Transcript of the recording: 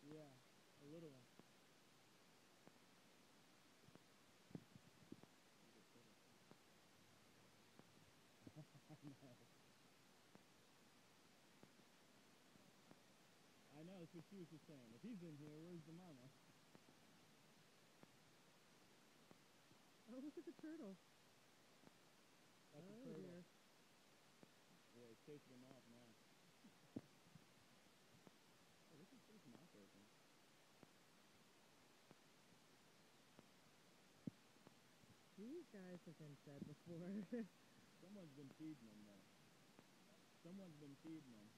Yeah, a little one. I know, that's what she was just saying. If he's in here, where's the mama? Oh, look at the turtle. That's a turtle. Dear. Yeah, he's chasing him off now. Oh, look at his mouth open. These guys have been fed before. Someone's been feeding them, though. Someone's been feeding them.